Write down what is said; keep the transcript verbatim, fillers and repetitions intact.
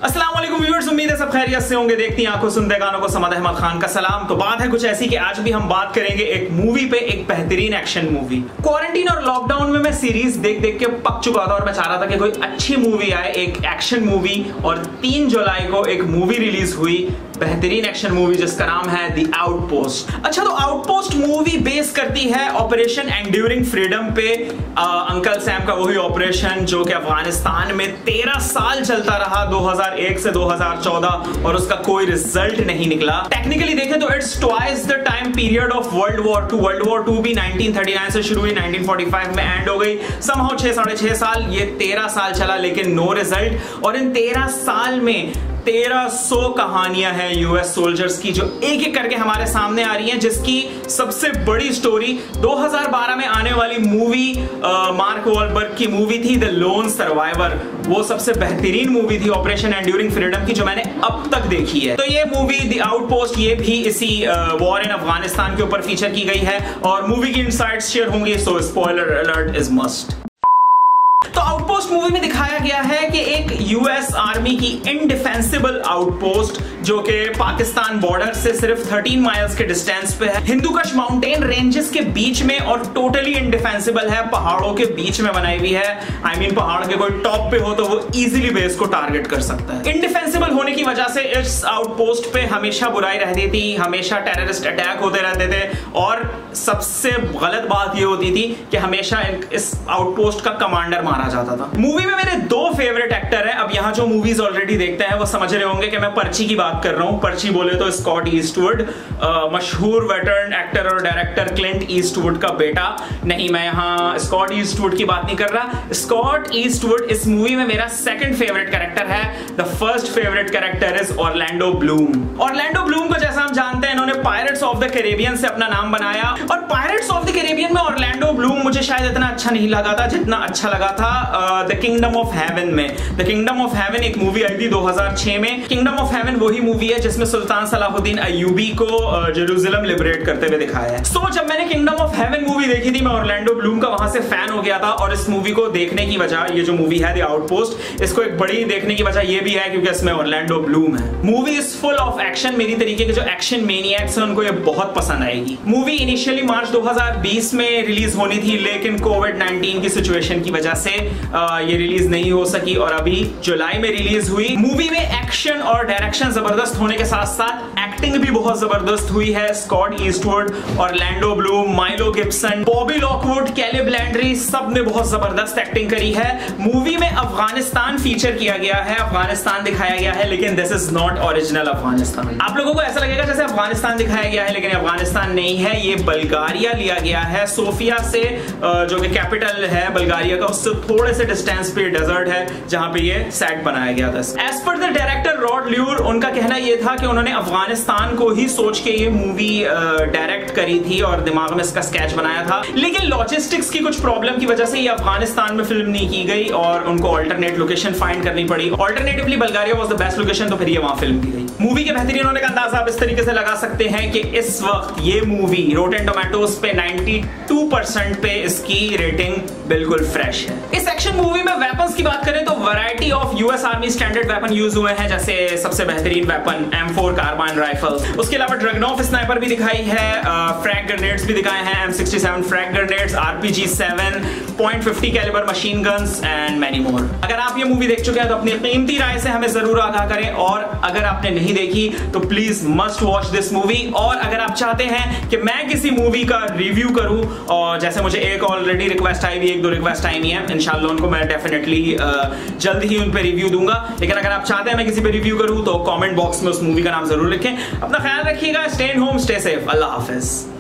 अस्सलाम वालेकुम व्यूअर्स, उम्मीद है सब खैरियत से होंगे। देखती आंखों सुनते कानों को समद अहमद खान का सलाम। तो बात है कुछ ऐसी कि आज भी हम बात करेंगे एक मूवी पे, एक बेहतरीन एक्शन मूवी। क्वारंटीन और लॉकडाउन में मैं सीरीज देख देख के पक चुका था और मैं चाह रहा था कि कोई अच्छी मूवी आए, एक एक्शन मूवी। और तीन जुलाई को एक मूवी रिलीज हुई, बेहतरीन एक्शन मूवी जिसका नाम है द आउटपोस्ट। अच्छा, तो आउटपोस्ट मूवी बेस करती है ऑपरेशन एंड्यूरिंग फ्रीडम पे। आ, अंकल सैम का वही ऑपरेशन जो कि अफगानिस्तान में तेरह साल चलता रहा, दो हज़ार एक से दो हज़ार चौदह, और उसका कोई रिजल्ट नहीं निकला। टेक्निकली देखें तो it's twice the time period of world war two. World war two भी नाइनटीन थर्टी नाइन से शुरू हुई, नाइनटीन फोर्टी फाइव में एंड हो गई। समहाउ छह साढ़े छह साल, ये तेरह साल चला लेकिन नो रिजल्ट। और इन तेरह साल में तेरह सौ कहानियां हैं यूएस सोल्जर्स की जो एक एक करके हमारे सामने आ रही हैं, जिसकी सबसे बड़ी स्टोरी दो हज़ार बारह में आने वाली मूवी मार्क वॉलबर्ग की मूवी थी द लोन सर्वाइवर। वो सबसे बेहतरीन मूवी थी ऑपरेशन एंड्यूरिंग फ्रीडम की जो मैंने अब तक देखी है। तो ये मूवी द आउटपोस्ट, ये भी इसी वॉर इन अफगानिस्तान के ऊपर फीचर की गई है और मूवी की इनसाइट्स शेयर होंगे, so spoiler alert is must. तो आउटपोस्ट मूवी में दिखाया गया है कि एक यूएस आर्मी की इनडिफेंसिबल आउटपोस्ट जो कि पाकिस्तान बॉर्डर से सिर्फ तेरह माइल्स के डिस्टेंस पे है, हिंदुकुश माउंटेन रेंजेस के बीच में, और टोटली इनडिफेंसिबल है, पहाड़ों के बीच में बनाई हुई है। आई I मीन mean, पहाड़ के कोई टॉप पे हो तो वो इजीली बेस को टारगेट कर सकता है। इनडिफेंसिबल होने की वजह से इस आउटपोस्ट पे हमेशा बुराई रहती थी, हमेशा टेररिस्ट अटैक होते रहते थे, और सबसे गलत बात ये होती थी कि हमेशा इस आउटपोस्ट का कमांडर मारा जाता था। मूवी में मेरे दो फेवरेट एक्टर हैं। अब यहाँ जो मूवीज ऑलरेडी देखते हैं वो समझ रहे होंगे कि मैं पर्ची की बात कर रहा हूं। पर्ची बोले तो स्कॉट ईस्टवुड, मशहूर वेटरन एक्टर और डायरेक्टर क्लिंट ईस्टवुड का बेटा। नहीं, मैं यहाँ स्कॉट ईस्टवुड की बात नहीं कर रहा। स्कॉट ईस्टवुड इस मूवी में मेरा सेकंड फेवरेट कैरेक्टर है। The first favourite character is Orlando Bloom. Orlando Bloom को जैसा हम जानते हैं, इन्होंने पायरेट्स ऑफ द कैरेबियन से अपना नाम बनाया, और पायरेट्स ऑफ द कैरेबियन में ऑरलैंडो ब्लूम मुझे शायद इतना अच्छा नहीं लगा था जितना अच्छा लगा था द किंगडम ऑफ हेवन में। द किंगडम ऑफ हेवन एक मूवी आई थी दो हज़ार छह में। किंगडम ऑफ हेवन वही मूवी है जिसमें सुल्तान सलाहुद्दीन अय्यूबी को जेरूसलम लिबरेट करते हुए दिखाया है। सो so, जब मैंने किंगडम ऑफ हेवन मूवी देखी थी, मैं ऑरलैंडो ब्लूम का वहां से फैन हो गया था। और इस मूवी को देखने की वजह, ये जो मूवी है द आउटपोस्ट, इसको एक बड़ी देखने की वजह ये भी है क्योंकि इसमें ऑरलैंडो ब्लूम है। Movie is full of action. मेरी तरीके के जो एक्शन मेनिएक्स हैं उनको ये बहुत पसंद आएगी। मूवी इनिशियली मार्च दो हज़ार बीस में रिलीज होनी थी, लेकिन कोविड नाइनटीन की सिचुएशन की वजह से आ, ये रिलीज नहीं हो सकी और अभी जुलाई में रिलीज हुई। मूवी में एक्शन और डायरेक्शन जबरदस्त होने के साथ साथ एक्टिंग भी बहुत जबरदस्त हुई है। Scott Eastwood, Orlando Bloom, Milo Gibson, Bobby Lockwood, Caleb Landry, सब ने बहुत जबरदस्त एक्टिंग करी है। मूवी में अफगानिस्तान फीचर किया गया है, अफगानिस्तान दिखाया गया है, लेकिन this is not original Afghanistan. आप लोगों को ऐसा लगेगा जैसे अफगानिस्तान दिखाया गया है, लेकिन अफगानिस्तान नहीं है, ये बल्गारिया लिया गया है। सोफिया से जो कि कैपिटल है बल्गारिया का, उससे थोड़े से डिस्टेंस पे डेजर्ट है जहां पे ये सेट बनाया गया था। As per the director rod lure, उनका कहना ये था कि उन्होंने अफगानिस्तान को ही सोच के ये मूवी डायरेक्ट करी थी और दिमाग में इसका स्केच बनाया था, लेकिन लॉजिस्टिक्स की कुछ प्रॉब्लम की वजह से ये अफगानिस्तान में फिल्म नहीं की गई और उनको अल्टरनेट लोकेशन फाइंड करनी पड़ी। Alternatively Bulgaria was the best location, तो फिर ये वहां फिल्म की गई। मूवी के बेहतरीन होने का अंदाजा आप इस तरीके से लगा सकते हैं कि इस वक्त ये मूवी रोटेन टोमेटोज पे बानवे परसेंट पे इसकी रेटिंग बिल्कुल फ्रेश है। इस एक्शन मूवी में वेपन्स की बात करें तो variety of US army standard weapon use हुए हैं, जैसे सबसे बेहतरीन weapon M four carbine rifle. उसके अलावा ड्रैगनॉफ स्नाइपर भी दिखाई है, फ्रैग ग्रेनेड्स भी दिखाए हैं, M sixty seven frag grenades, RPG seven, point fifty calibre machine guns and many more. अगर आप ये मूवी देख चुके हैं तो अपनी कीमती राय से हमें जरूर आगाह करें, और अगर आपने नहीं देखी तो please must watch this movie. और अगर आप चाहते हैं कि मैं किसी मूवी का रिव्यू करूं, और जैसे मुझे एक ऑलरेडी रिक्वेस्ट आई हुई, एक दो रिक्वेस्ट आई है, इंशाल्लाह उनको मैं डेफिनेटली जल्द ही उन पे रिव्यू दूंगा। लेकिन अगर आप चाहते हैं मैं किसी पे रिव्यू करूं तो कमेंट बॉक्स में उस मूवी का नाम जरूर लिखें। अपना ख्याल रखिएगा, स्टे होम, स्टे सेफ, अल्लाह हाफिज।